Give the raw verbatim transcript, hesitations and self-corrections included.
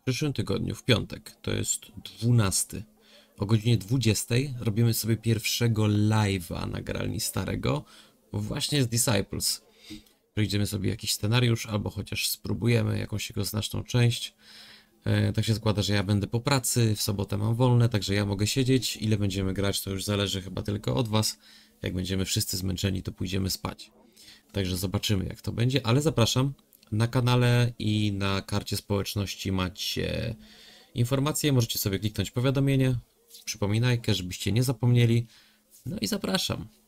W przyszłym tygodniu, w piątek, to jest dwunasty, o godzinie dwudziestej robimy sobie pierwszego live'a na gralni starego, właśnie z Disciples. Przejdziemy sobie jakiś scenariusz, albo chociaż spróbujemy jakąś jego znaczną część. E, tak się składa, że ja będę po pracy, w sobotę mam wolne, także ja mogę siedzieć. Ile będziemy grać, to już zależy chyba tylko od was. Jak będziemy wszyscy zmęczeni, to pójdziemy spać. Także zobaczymy, jak to będzie, ale zapraszam. Na kanale i na karcie społeczności macie informacje, możecie sobie kliknąć powiadomienie, przypominajkę, żebyście nie zapomnieli. No i zapraszam.